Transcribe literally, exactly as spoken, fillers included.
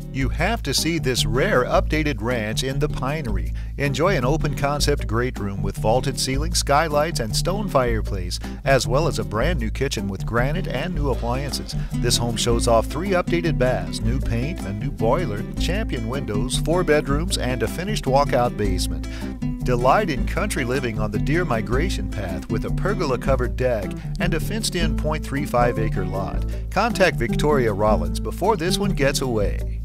You have to see this rare updated ranch in the Pinery. Enjoy an open concept great room with vaulted ceiling, skylights, and stone fireplace, as well as a brand new kitchen with granite and new appliances. This home shows off three updated baths, new paint, a new boiler, champion windows, four bedrooms, and a finished walkout basement. Delight in country living on the deer migration path with a pergola covered deck and a fenced in point three five acre lot. Contact Victoria Rollins before this one gets away.